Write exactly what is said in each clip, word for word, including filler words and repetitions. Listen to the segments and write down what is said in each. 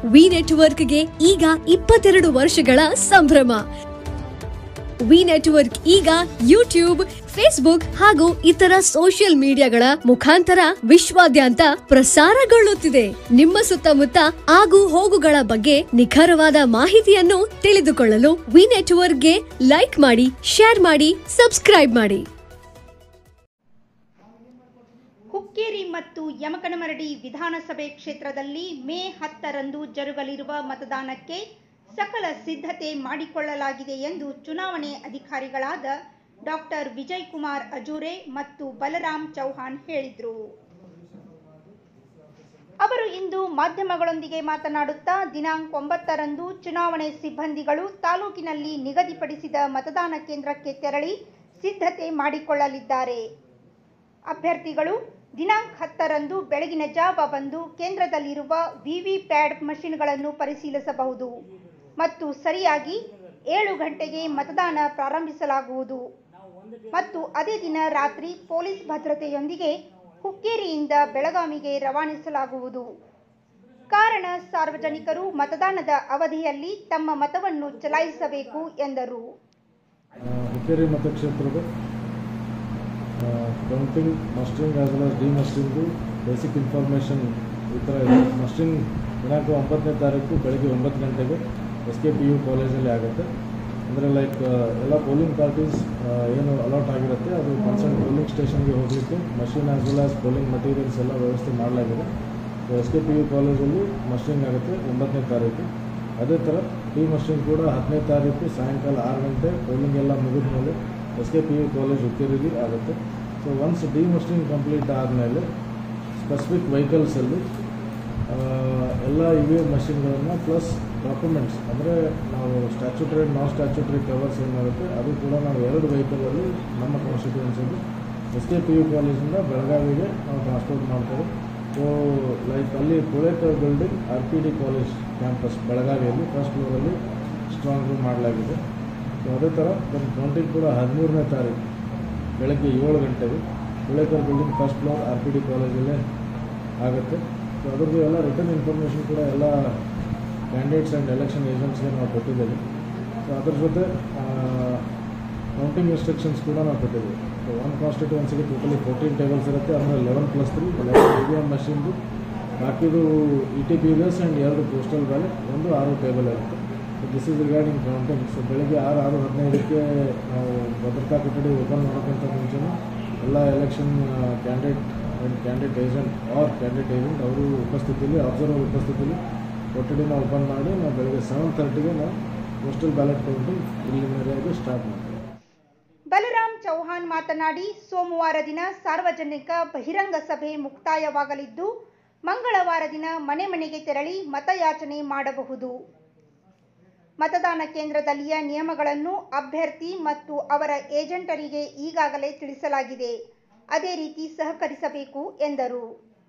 V ನೆಟ್ವರ್ಕ್ಗೆ ಈಗ ಇಪ್ಪತ್ತೆರಡು ವರ್ಷಗಳ ಸಂಭ್ರಮ. ವಿ ನೆಟ್ವರ್ಕ್ ಈಗ ಯೂಟ್ಯೂಬ್, ಫೇಸ್ಬುಕ್ ಹಾಗೂ ಇತರ ಸೋಷಿಯಲ್ ಮೀಡಿಯಾಗಳ ಮುಖಾಂತರ ವಿಶ್ವಾದ್ಯಂತ ಪ್ರಸಾರಗೊಳ್ಳುತ್ತಿದೆ. ನಿಮ್ಮ ಸುತ್ತಮುತ್ತ ಆಗು ಹೋಗುಗಳ ಬಗ್ಗೆ ನಿಖರವಾದ ಮಾಹಿತಿಯನ್ನು ತಿಳಿದುಕೊಳ್ಳಲು ವಿ ನೆಟ್ವರ್ಕ್ಗೆ ಲೈಕ್ ಮಾಡಿ, ಶೇರ್ ಮಾಡಿ, ಸಬ್ಸ್ಕ್ರೈಬ್ ಮಾಡಿ. ಹುಕ್ಕೇರಿ ಮತ್ತು ಯಮಕನಮರಡಿ ವಿಧಾನಸಭೆ ಕ್ಷೇತ್ರದಲ್ಲಿ ಮೇ ಹತ್ತರಂದು ಜರುಗಲಿರುವ ಮತದಾನಕ್ಕೆ ಸಕಲ ಸಿದ್ಧತೆ ಮಾಡಿಕೊಳ್ಳಲಾಗಿದೆ ಎಂದು ಚುನಾವಣೆ ಅಧಿಕಾರಿಗಳಾದ ಡಾಕ್ಟರ್ ವಿಜಯ್ ಕುಮಾರ್ ಅಜೂರೆ ಮತ್ತು ಬಲರಾಮ್ ಚೌಹಾಣ್ ಹೇಳಿದರು. ಅವರು ಇಂದು ಮಾಧ್ಯಮಗಳೊಂದಿಗೆ ಮಾತನಾಡುತ್ತಾ ದಿನಾಂಕ ಒಂಬತ್ತರಂದು ಚುನಾವಣೆ ಸಿಬ್ಬಂದಿಗಳು ತಾಲೂಕಿನಲ್ಲಿ ನಿಗದಿಪಡಿಸಿದ ಮತದಾನ ಕೇಂದ್ರಕ್ಕೆ ತೆರಳಿ ಸಿದ್ಧತೆ ಮಾಡಿಕೊಳ್ಳಲಿದ್ದಾರೆ. ಅಭ್ಯರ್ಥಿಗಳು ದಿನಾಂಕ ಹತ್ತರಂದು ಬೆಳಗಿನ ಜಾವ ಬಂದು ಕೇಂದ್ರದಲ್ಲಿರುವ ವಿವಿ ಪ್ಯಾಡ್ ಮಷಿನ್ಗಳನ್ನು ಪರಿಶೀಲಿಸಬಹುದು ಮತ್ತು ಸರಿಯಾಗಿ ಏಳು ಗಂಟೆಗೆ ಮತದಾನ ಪ್ರಾರಂಭಿಸಲಾಗುವುದು ಮತ್ತು ಅದೇ ದಿನ ರಾತ್ರಿ ಪೊಲೀಸ್ ಭದ್ರತೆಯೊಂದಿಗೆ ಹುಕ್ಕೇರಿಯಿಂದ ಬೆಳಗಾವಿಗೆ ರವಾನಿಸಲಾಗುವುದು. ಕಾರಣ ಸಾರ್ವಜನಿಕರು ಮತದಾನದ ಅವಧಿಯಲ್ಲಿ ತಮ್ಮ ಮತವನ್ನು ಚಲಾಯಿಸಬೇಕು ಎಂದರು. ಹುಕ್ಕೇರಿ ಮತಕ್ಷೇತ್ರದ counting, mustering as well as demustering basic information ಈ ಥರ ಇದೆ. ಮಸ್ಟರಿಂಗ್ ದಿನಾಂಕ ಒಂಬತ್ತನೇ ತಾರೀಕು ಬೆಳಗ್ಗೆ ಒಂಬತ್ತು ಗಂಟೆಗೆ ಎಸ್ ಕೆ ಪಿ ಯು ಕಾಲೇಜಲ್ಲಿ ಆಗುತ್ತೆ. ಅಂದರೆ ಲೈಕ್ ಎಲ್ಲ ಪೋಲಿಂಗ್ ಪಾರ್ಟೀಸ್ ಏನು ಅಲಾಟ್ ಆಗಿರುತ್ತೆ ಅದು ಕನ್ಸರ್ನ್ ಪೋಲಿಂಗ್ ಸ್ಟೇಷನ್ಗೆ ಹೋಗಲಿಕ್ಕೆ machine as well as polling materials ಎಲ್ಲ ವ್ಯವಸ್ಥೆ ಮಾಡಲಾಗಿದೆ. So S K P U ಕಾಲೇಜಲ್ಲಿ ಮಸ್ಟರಿಂಗ್ ಆಗುತ್ತೆ ಒಂಬತ್ತನೇ ತಾರೀಕು. ಅದೇ ಥರ ಡಿ ಮಸ್ಟರಿಂಗ್ ಕೂಡ ಹತ್ತನೇ ತಾರೀಕು ಸಾಯಂಕಾಲ ಆರು ಗಂಟೆ ಪೋಲಿಂಗ್ ಎಲ್ಲ ಮುಗಿದ ಮೇಲೆ S K P U college ಹುಕ್ಕೇರಿಲಿ ಆಗುತ್ತೆ. So once demustering complete ಆದಮೇಲೆ ಸ್ಪೆಸಿಫಿಕ್ ವೆಹಿಕಲ್ಸಲ್ಲಿ ಎಲ್ಲ ಇ ವಿ ಎಮ್ ಮಷಿನ್ಗಳನ್ನು ಪ್ಲಸ್ ಡಾಕ್ಯುಮೆಂಟ್ಸ್ ಅಂದರೆ ನಾವು ಸ್ಟ್ಯಾಚ್ಯೂಟರಿ ನಾನ್ ಸ್ಟ್ಯಾಚ್ಯೂಟರಿ ಕವರ್ಸ್ ಏನಾಗುತ್ತೆ ಅದು ಕೂಡ ನಾವು ಎರಡು ವೆಹಿಕಲಲ್ಲಿ ನಮ್ಮ ಕಾನ್ಸ್ಟಿಟ್ಯೂನ್ಸಿಯಲ್ಲಿ ಎಸ್ ಕೆ ಪಿ ಯು ಕಾಲೇಜಿಂದ ಬೆಳಗಾವಿಗೆ ನಾವು ಟ್ರಾನ್ಸ್ಪೋರ್ಟ್ ಮಾಡ್ತೇವೆ. ಸೊ ಲೈಕ್ ಅಲ್ಲಿ Pulekar building R P D college campus ಬೆಳಗಾವಿಯಲ್ಲಿ ಫಸ್ಟ್ ಫ್ಲೋರಲ್ಲಿ ಸ್ಟ್ರಾಂಗ್ ರೂಮ್ ಮಾಡಲಾಗಿದೆ. ಸೊ ಅದೇ ಥರ ನಮ್ಮ ಕೌಂಟಿಂಗ್ ಕೂಡ ಹದಿಮೂರನೇ ತಾರೀಕು ಬೆಳಗ್ಗೆ ಏಳು ಗಂಟೆಗೆ Pulekar building first floor R P D ಕಾಲೇಜಲ್ಲೇ ಆಗುತ್ತೆ. ಸೊ ಅದ್ರದ್ದು ಎಲ್ಲ ರಿಟರ್ನ್ ಇನ್ಫಾರ್ಮೇಷನ್ ಕೂಡ ಎಲ್ಲ ಕ್ಯಾಂಡಿಡೇಟ್ಸ್ ಆ್ಯಂಡ್ ಎಲೆಕ್ಷನ್ ಏಜೆಂಟ್ಸ್ಗೆ ನಾವು ಕೊಟ್ಟಿದ್ದೇವೆ. ಸೊ ಅದ್ರ ಜೊತೆ ಕೌಂಟಿಂಗ್ ಇನ್ಸ್ಟ್ರಕ್ಷನ್ಸ್ ಕೂಡ ನಾವು ಕೊಟ್ಟಿದ್ದೇವೆ. ಸೊ ಒನ್ ಕಾನ್ಸ್ಟಿಟ್ಯೂನ್ಸಿಗೆ ಟೋಟಲಿ ಫೋರ್ಟೀನ್ ಟೇಬಲ್ಸ್ ಇರುತ್ತೆ. ಅಂದರೆ eleven plus three eleven E V M ಮಷಿನ್ದು, ಬಾಕಿದು E T P S and ಎರಡು ಪೋಸ್ಟಲ್ ಬ್ಯಾಲೆಟ್, ಒಂದು ಆರು ಟೇಬಲ್ ಇರುತ್ತೆ. So this is regarding counting. So ಬೆಳಗ್ಗೆ ಆರು ಆರು ಹದಿನೈದಕ್ಕೆ ನಾವು ಭದ್ರತಾ ಕೊಠಡಿ ಓಪನ್ ಮಾಡೋಕ್ಕಿಂತ ಮುಂಚೆ ಎಲ್ಲ election candidate and candidate agent or candidate agent ಅವರು ಉಪಸ್ಥಿತಿಯಲ್ಲಿ ಅಬ್ಸರ್ವರ್ ಉಪಸ್ಥಿತಿಯಲ್ಲಿ ಕೊಠಡಿನ ಓಪನ್ ಮಾಡಿ ನಾವು ಬೆಳಗ್ಗೆ ಸೆವೆನ್ ತರ್ಟಿಗೆ ನಾವು ಪೋಸ್ಟಲ್ ಬ್ಯಾಲೆಟ್ ಕೌಂಟಿಂಗ್ ಪ್ರಿಲಿಮಿನರಿಯಾಗಿ ಸ್ಟಾರ್ಟ್ ಮಾಡ್ತೀವಿ. ಬಲರಾಮ್ ಚೌಹಾಣ್ ಮಾತನಾಡಿ ಸೋಮವಾರ ದಿನ ಸಾರ್ವಜನಿಕ ಬಹಿರಂಗ ಸಭೆ ಮುಕ್ತಾಯವಾಗಲಿದ್ದು ಮಂಗಳವಾರ ದಿನ ಮನೆ ಮನೆಗೆ ತೆರಳಿ ಮತಯಾಚನೆ ಮಾಡಬಹುದು. ಮತದಾನ ಕೇಂದ್ರದಲ್ಲಿಯ ನಿಯಮಗಳನ್ನು ಅಭ್ಯರ್ಥಿ ಮತ್ತು ಅವರ ಏಜೆಂಟರಿಗೆ ಈಗಾಗಲೇ ತಿಳಿಸಲಾಗಿದೆ. ಅದೇ ರೀತಿ ಸಹಕರಿಸಬೇಕು ಎಂದರು.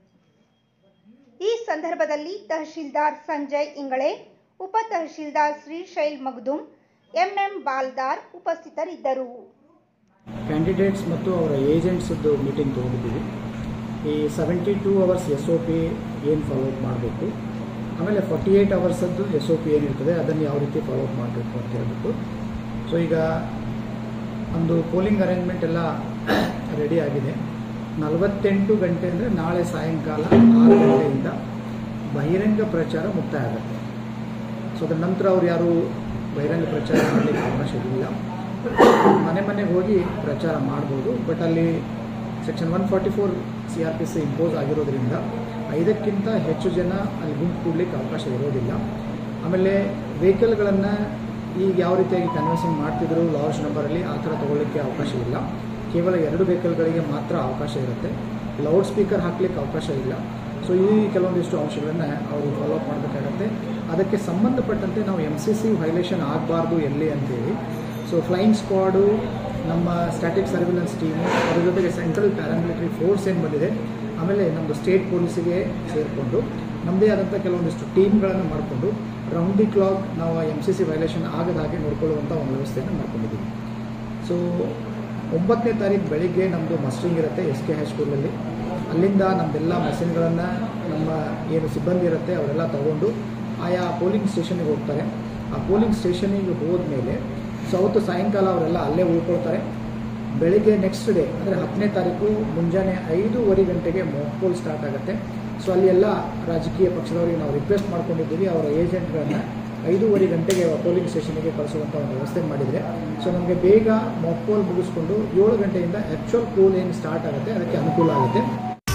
ಈ ಸಂದರ್ಭದಲ್ಲಿ ತಹಶೀಲ್ದಾರ್ ಸಂಜಯ್ ಇಂಗಳೆ, ಉಪ ತಹಶೀಲ್ದಾರ್ ಶ್ರೀಶೈಲ್ ಮಗ್ದುಮ್, ಎಂಎಂ ಬಾಲ್ದಾರ್ ಉಪಸ್ಥಿತರಿದ್ದರು. ಕ್ಯಾಂಡಿಡೇಟ್ಸ್ ಮತ್ತು ಅವರ ಏಜೆಂಟ್ಸ್ದು ಮೀಟಿಂಗ್ ತಗೊಂಡಿದ್ದೀವಿ. ಈ seventy two hours S O P ಏನು ಫಾಲೋಅಪ್ ಮಾಡಬೇಕು, ಆಮೇಲೆ ಫಾರ್ಟಿ ಏಯ್ಟ್ ಅವರ್ಸದ್ದು ಎಸ್ ಒ ಪಿ ಏನಿರ್ತದೆ ಅದನ್ನು ಯಾವ ರೀತಿ ಫಾಲೋಅಪ್ ಮಾಡಬೇಕು ಅಂತ ಹೇಳ್ಬಿಟ್ಟು. ಸೊ ಈಗ ಒಂದು ಪೋಲಿಂಗ್ ಅರೇಂಜ್ಮೆಂಟ್ ಎಲ್ಲ ರೆಡಿ ಆಗಿದೆ. ನಲವತ್ತೆಂಟು ಗಂಟೆ ಅಂದರೆ ನಾಳೆ ಸಾಯಂಕಾಲ ಆರು ಗಂಟೆಯಿಂದ ಬಹಿರಂಗ ಪ್ರಚಾರ ಮುಕ್ತಾಯ ಆಗುತ್ತೆ. ಸೊ ಅದರ ನಂತರ ಅವ್ರು ಯಾರು ಬಹಿರಂಗ ಪ್ರಚಾರ ಮಾಡಲಿಕ್ಕೆ ಅವಕಾಶ ಇಲ್ಲ. ಮನೆ ಮನೆಗೆ ಹೋಗಿ ಪ್ರಚಾರ ಮಾಡ್ಬೋದು. ಬಟ್ ಅಲ್ಲಿ section one forty four C R P C impose ಆಗಿರೋದ್ರಿಂದ ಐದಕ್ಕಿಂತ ಹೆಚ್ಚು ಜನ ಅಲ್ಲಿ ಗುಂಪು ಕೂಡಲಿಕ್ಕೆ ಅವಕಾಶ ಇರೋದಿಲ್ಲ. ಆಮೇಲೆ ವೆಹಿಕಲ್ಗಳನ್ನು ಈಗ ಯಾವ ರೀತಿಯಾಗಿ ಕನ್ವರ್ಸಿಂಗ್ ಮಾಡ್ತಿದ್ರು ಲಾರ್ಜ್ ನಂಬರಲ್ಲಿ ಆ ಥರ ತೊಗೊಳ್ಳಿಕ್ಕೆ ಅವಕಾಶ ಇಲ್ಲ. ಕೇವಲ ಎರಡು ವೆಹಿಕಲ್ಗಳಿಗೆ ಮಾತ್ರ ಅವಕಾಶ ಇರುತ್ತೆ. ಲೌಡ್ ಸ್ಪೀಕರ್ ಹಾಕಲಿಕ್ಕೆ ಅವಕಾಶ ಇಲ್ಲ. ಸೊ ಈ ಕೆಲವೊಂದಿಷ್ಟು ಅಂಶಗಳನ್ನು ಅವರು ಫಾಲೋಅಪ್ ಮಾಡಬೇಕಾಗತ್ತೆ. ಅದಕ್ಕೆ ಸಂಬಂಧಪಟ್ಟಂತೆ ನಾವು ಎಮ್ ಸಿ ಸಿ ವೈಲೇಷನ್ ಆಗಬಾರ್ದು ಎಲ್ಲಿ ಅಂತೇಳಿ ಸೊ ಫ್ಲೈಯಿಂಗ್ ಸ್ಕ್ವಾಡು, ನಮ್ಮ ಸ್ಟ್ಯಾಟಿಕ್ ಸರ್ವಿಲೆನ್ಸ್ ಟೀಮು, ಅದ್ರ ಜೊತೆಗೆ ಸೆಂಟ್ರಲ್ ಪ್ಯಾರಾಮಿಲಿಟರಿ ಫೋರ್ಸ್ ಏನು ಬಂದಿದೆ, ಆಮೇಲೆ ನಮ್ಮದು ಸ್ಟೇಟ್ ಪೊಲೀಸಿಗೆ ಸೇರಿಕೊಂಡು ನಮ್ಮದೇ ಆದಂಥ ಕೆಲವೊಂದಿಷ್ಟು ಟೀಮ್ಗಳನ್ನು ಮಾಡಿಕೊಂಡು ರೌಂಡ್ ದಿ ಕ್ಲಾಕ್ ನಾವು ಎಮ್ ಸಿ ಸಿ ವೈಲೇಷನ್ ಆಗದ ಹಾಗೆ ನೋಡ್ಕೊಳ್ಳುವಂಥ ಒಂದು ವ್ಯವಸ್ಥೆಯನ್ನು ಮಾಡ್ಕೊಂಡಿದ್ದೀವಿ. ಸೊ ಒಂಬತ್ತನೇ ತಾರೀಕು ಬೆಳಿಗ್ಗೆ ನಮ್ಮದು ಮಸ್ಟರಿಂಗ್ ಇರುತ್ತೆ ಎಸ್ ಕೆ ಹೈಸ್ಕೂಲಲ್ಲಿ. ಅಲ್ಲಿಂದ ನಮ್ಮದೆಲ್ಲ ಮೆಷಿನ್ಗಳನ್ನು ನಮ್ಮ ಏನು ಸಿಬ್ಬಂದಿ ಇರುತ್ತೆ ಅವರೆಲ್ಲ ತಗೊಂಡು ಆಯಾ ಪೋಲಿಂಗ್ ಸ್ಟೇಷನ್ಗೆ ಹೋಗ್ತಾರೆ. ಆ ಪೋಲಿಂಗ್ ಸ್ಟೇಷನಿಗೆ ಹೋದ್ಮೇಲೆ ಸೊ ಅವತ್ತು ಸಾಯಂಕಾಲ ಅವರೆಲ್ಲ ಅಲ್ಲೇ ಉಳ್ಕೊಳ್ತಾರೆ. ಬೆಳಿಗ್ಗೆ ನೆಕ್ಸ್ಟ್ ಡೇ ಅಂದರೆ ಹತ್ತನೇ ತಾರೀಕು ಮುಂಜಾನೆ ಐದೂವರೆ ಗಂಟೆಗೆ ಮಾಕ್ ಪೋಲ್ ಸ್ಟಾರ್ಟ್ ಆಗುತ್ತೆ. ಸೊ ಅಲ್ಲಿ ಎಲ್ಲ ರಾಜಕೀಯ ಪಕ್ಷದವರಿಗೆ ನಾವು ರಿಕ್ವೆಸ್ಟ್ ಮಾಡ್ಕೊಂಡಿದ್ದೀವಿ, ಅವರ ಏಜೆಂಟ್ಗಳನ್ನ ಐದೂವರೆ ಗಂಟೆಗೆ ಪೋಲಿಂಗ್ ಸ್ಟೇಷನ್ಗೆ ಕಳಿಸುವಂಥ ಒಂದು ವ್ಯವಸ್ಥೆ ಮಾಡಿದರೆ ಸೊ ನಮಗೆ ಬೇಗ ಮಾಕ್ ಪೋಲ್ ಮುಗಿಸ್ಕೊಂಡು ಏಳು ಗಂಟೆಯಿಂದ ಆ್ಯಕ್ಚುಯಲ್ ಪೋಲ್ ಏನು ಸ್ಟಾರ್ಟ್ ಆಗುತ್ತೆ ಅದಕ್ಕೆ ಅನುಕೂಲ ಆಗುತ್ತೆ.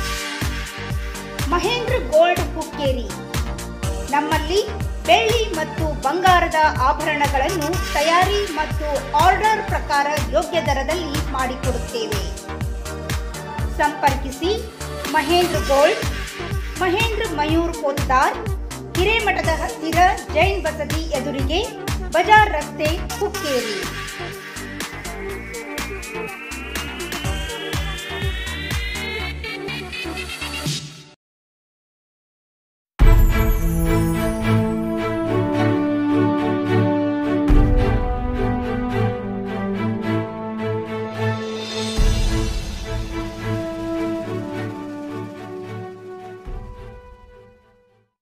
ಮಹೇಂದ್ರ ಗೋಲ್ಡ್ ಹುಕ್ಕೇರಿ ನಮ್ಮಲ್ಲಿ ಬೆಳ್ಳಿ ಮತ್ತು ಬಂಗಾರದ ಆಭರಣಗಳನ್ನು ತಯಾರಿ ಮತ್ತು ಆರ್ಡರ್ ಪ್ರಕಾರ ಯೋಗ್ಯ ದರದಲ್ಲಿ ಮಾಡಿಕೊಡುತ್ತೇವೆ. ಸಂಪರ್ಕಿಸಿ ಮಹೇಂದ್ರ ಗೋಲ್ಡ್, ಮಹೇಂದ್ರ ಮಯೂರ್ ಪೋದ್ದಾರ್, ಹಿರೇಮಠದ ಹತ್ತಿರ ಜೈನ್ ಬಸದಿ ಎದುರಿಗೆ, ಬಜಾರ್ ರಸ್ತೆ, ಹುಕ್ಕೇರಿ.